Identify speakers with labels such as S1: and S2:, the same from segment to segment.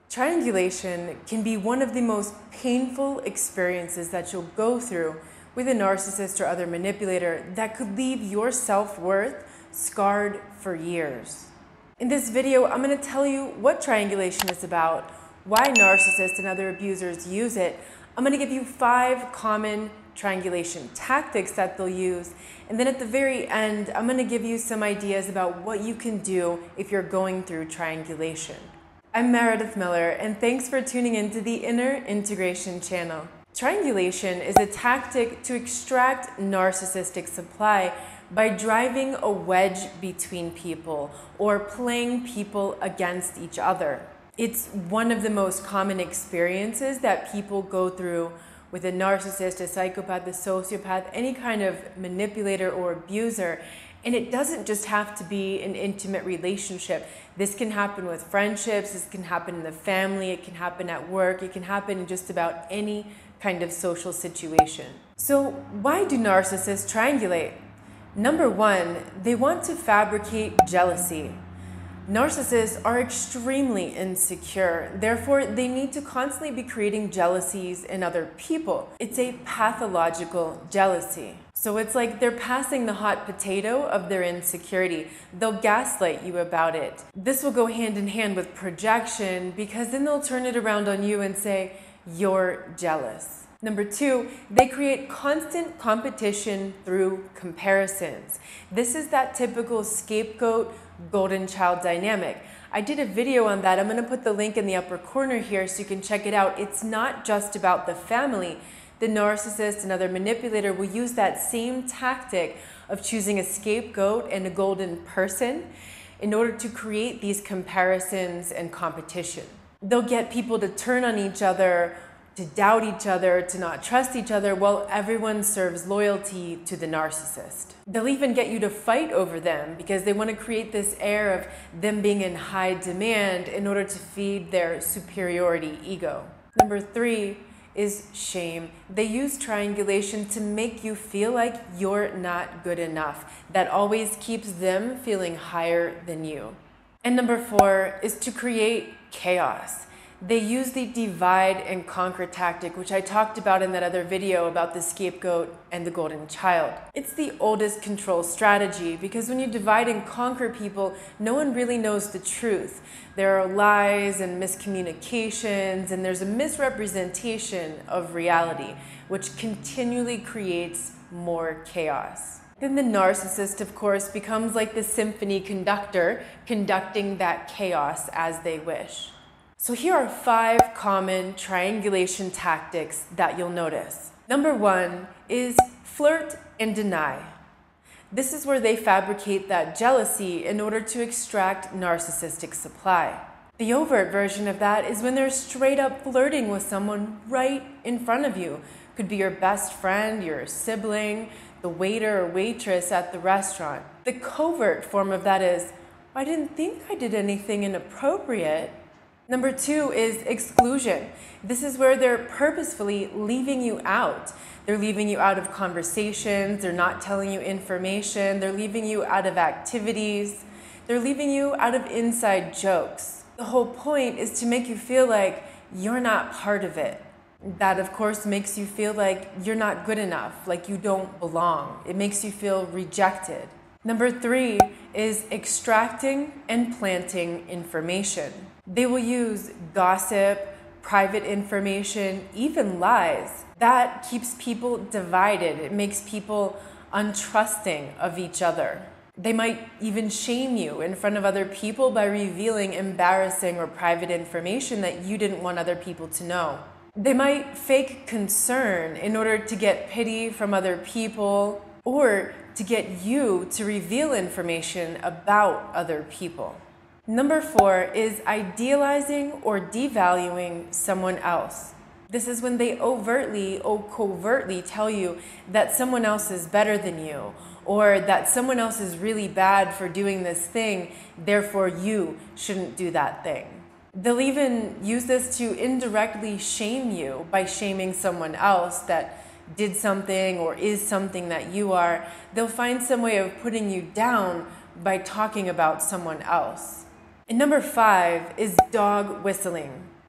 S1: Triangulation can be one of the most painful experiences that you'll go through with a narcissist or other manipulator that could leave your self-worth scarred for years. In this video, I'm going to tell you what triangulation is about, why narcissists and other abusers use it. I'm going to give you 5 common triangulation tactics that they'll use, and then at the very end, I'm going to give you some ideas about what you can do if you're going through triangulation. I'm Meredith Miller, and thanks for tuning into the Inner Integration channel. Triangulation is a tactic to extract narcissistic supply by driving a wedge between people or playing people against each other. It's one of the most common experiences that people go through with a narcissist, a psychopath, a sociopath, any kind of manipulator or abuser. And it doesn't just have to be an intimate relationship. This can happen with friendships, this can happen in the family, it can happen at work, it can happen in just about any kind of social situation. So why do narcissists triangulate? Number 1, they want to fabricate jealousy. Narcissists are extremely insecure, therefore they need to constantly be creating jealousies in other people. It's a pathological jealousy. So it's like they're passing the hot potato of their insecurity. They'll gaslight you about it. This will go hand in hand with projection, because then they'll turn it around on you and say, you're jealous. Number 2, they create constant competition through comparisons. This is that typical scapegoat, golden child dynamic. I did a video on that. I'm going to put the link in the upper corner here so you can check it out. It's not just about the family. The narcissist and other manipulator will use that same tactic of choosing a scapegoat and a golden person in order to create these comparisons and competition. They'll get people to turn on each other, to doubt each other, to not trust each other, while everyone serves loyalty to the narcissist. They'll even get you to fight over them because they want to create this air of them being in high demand in order to feed their superiority ego. Number 3 is shame. They use triangulation to make you feel like you're not good enough. That always keeps them feeling higher than you. And number 4 is to create chaos. They use the divide and conquer tactic, which I talked about in that other video about the scapegoat and the golden child. It's the oldest control strategy because when you divide and conquer people, no one really knows the truth. There are lies and miscommunications, and there's a misrepresentation of reality, which continually creates more chaos. Then the narcissist, of course, becomes like the symphony conductor, conducting that chaos as they wish. So here are 5 common triangulation tactics that you'll notice. Number 1 is flirt and deny. This is where they fabricate that jealousy in order to extract narcissistic supply. The overt version of that is when they're straight up flirting with someone right in front of you. Could be your best friend, your sibling, the waiter or waitress at the restaurant. The covert form of that is, I didn't think I did anything inappropriate. Number 2 is exclusion. This is where they're purposefully leaving you out. They're leaving you out of conversations, they're not telling you information, they're leaving you out of activities, they're leaving you out of inside jokes. The whole point is to make you feel like you're not part of it. That, of course, makes you feel like you're not good enough, like you don't belong. It makes you feel rejected. Number 3 is extracting and planting information. They will use gossip, private information, even lies. That keeps people divided. It makes people untrusting of each other. They might even shame you in front of other people by revealing embarrassing or private information that you didn't want other people to know. They might fake concern in order to get pity from other people or to get you to reveal information about other people. Number 4 is idealizing or devaluing someone else. This is when they overtly or covertly tell you that someone else is better than you, or that someone else is really bad for doing this thing, therefore you shouldn't do that thing. They'll even use this to indirectly shame you by shaming someone else that did something or is something that you are. They'll find some way of putting you down by talking about someone else. And number 5 is dog whistling.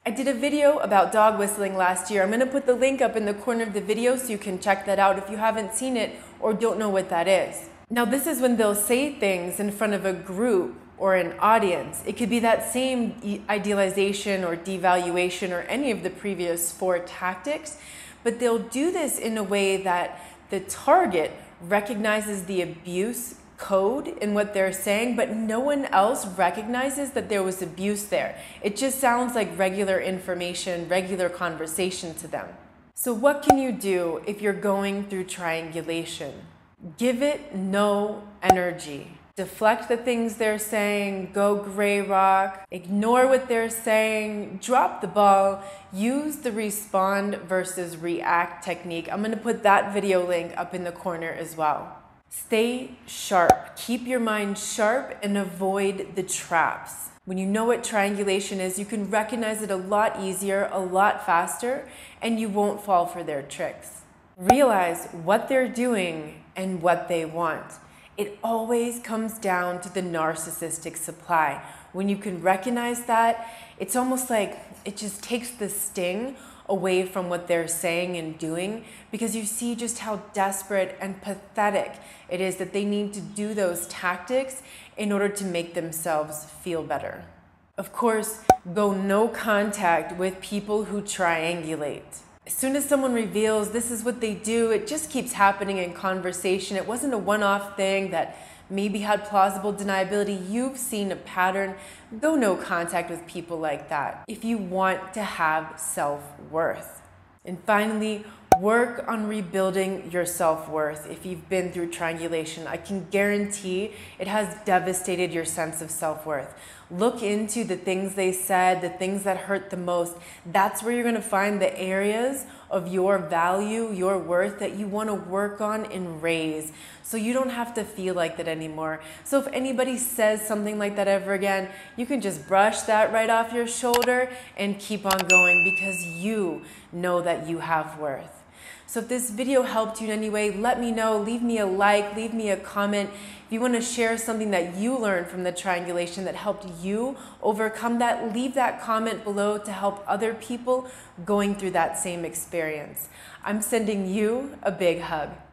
S1: I did a video about dog whistling last year. I'm going to put the link up in the corner of the video so you can check that out if you haven't seen it or don't know what that is. Now, this is when they'll say things in front of a group or an audience. It could be that same idealization or devaluation or any of the previous 4 tactics, but they'll do this in a way that the target recognizes the abuse code in what they're saying, but no one else recognizes that there was abuse there. It just sounds like regular information, regular conversation to them. So what can you do if you're going through triangulation? Give it no energy. Deflect the things they're saying, go gray rock, ignore what they're saying, drop the ball, use the respond versus react technique. I'm going to put that video link up in the corner as well. Stay sharp. Keep your mind sharp and avoid the traps. When you know what triangulation is, you can recognize it a lot easier, a lot faster, and you won't fall for their tricks. Realize what they're doing and what they want. It always comes down to the narcissistic supply. When you can recognize that, it's almost like it just takes the sting away from what they're saying and doing, because you see just how desperate and pathetic it is that they need to do those tactics in order to make themselves feel better. Of course, go no contact with people who triangulate. As soon as someone reveals this is what they do, it just keeps happening in conversation. It wasn't a one-off thing that maybe had plausible deniability. You've seen a pattern. Go no contact with people like that if you want to have self-worth. And finally, work on rebuilding your self-worth. If you've been through triangulation, I can guarantee it has devastated your sense of self-worth. Look into the things they said, the things that hurt the most. That's where you're going to find the areas of your value, your worth that you want to work on and raise, so you don't have to feel like that anymore. So if anybody says something like that ever again, you can just brush that right off your shoulder and keep on going, because you know that you have worth. So if this video helped you in any way, let me know. Leave me a like, leave me a comment. If you want to share something that you learned from the triangulation that helped you overcome that, leave that comment below to help other people going through that same experience. I'm sending you a big hug.